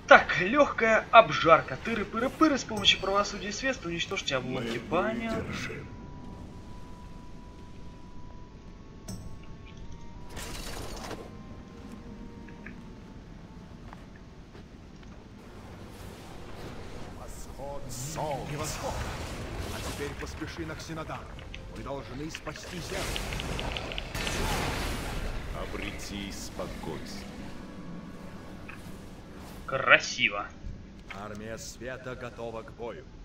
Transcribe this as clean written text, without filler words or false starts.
Так, легкая обжарка. Тыры-пыры-пыры с помощью правосудия и средств уничтожьте обломки. Понятно. Превосходно! А теперь поспеши на Ксенодар. Мы должны спасти Землю. Обрети спокойствие. Красиво. Армия света готова к бою.